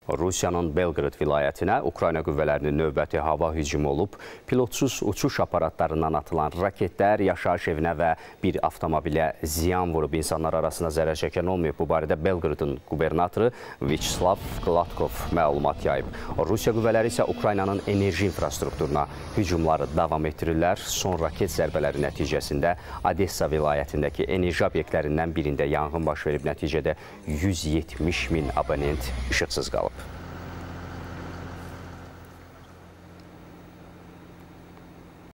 Rusiyanın Belqrad vilayətinə Ukrayna qüvvələrinin növbəti hava hücumu olub. Pilotsuz uçuş aparatlarından atılan raketlər yaşayış evinə və bir avtomobilə ziyan vurub. İnsanlar arasında zərər çəkən olmayıb. Bu barədə Belqradın qubernatoru Vyacheslav Gladkov məlumat yayıb. Rusiya qüvvələri isə Ukraynanın enerji infrastrukturuna hücumları davam etdirirlər. Son raket zərbələri nəticəsində Odessa vilayətindəki enerji obyektlərindən birində yanğın baş verib. Nəticədə 170 min abonent işıqsız qalıb.